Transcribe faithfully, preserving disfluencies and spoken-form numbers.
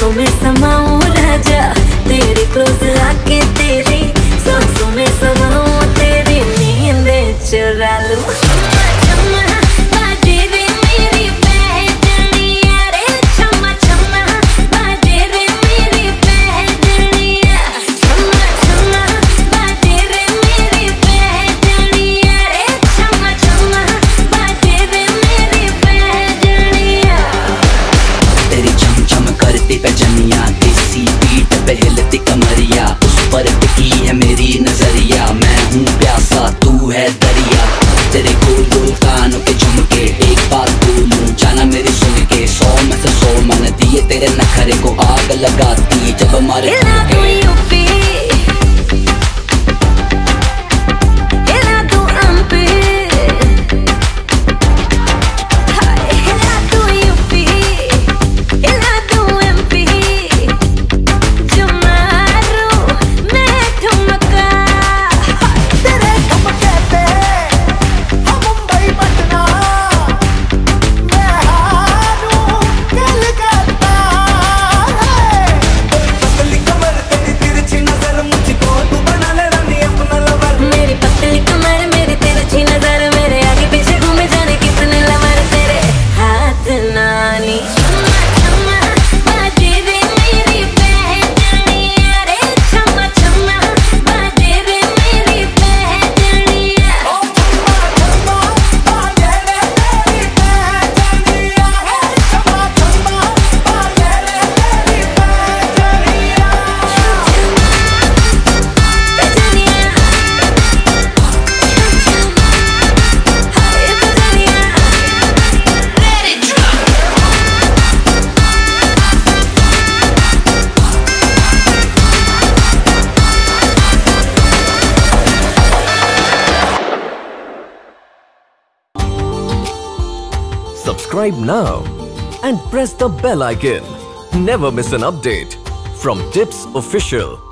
सांसों में समाऊं राजा, तेरे क्लोज आके तेरी सांसों में समाऊं, तेरी नींद चुरा लूं। पजनिया देसी बीट पे हिलती कमरिया, उस पर टिकी है मेरी नजरिया। मैं हूँ प्यासा तू है दरिया, तेरे गोल गोल कानों के झुमके। एक बात बोलूं जाना मेरी सुन के, सौ में से सौ मन दिए तेरे नखरे को आग लगाती जब हमारे Subscribe now and press the bell icon. Never miss an update from Tips Official.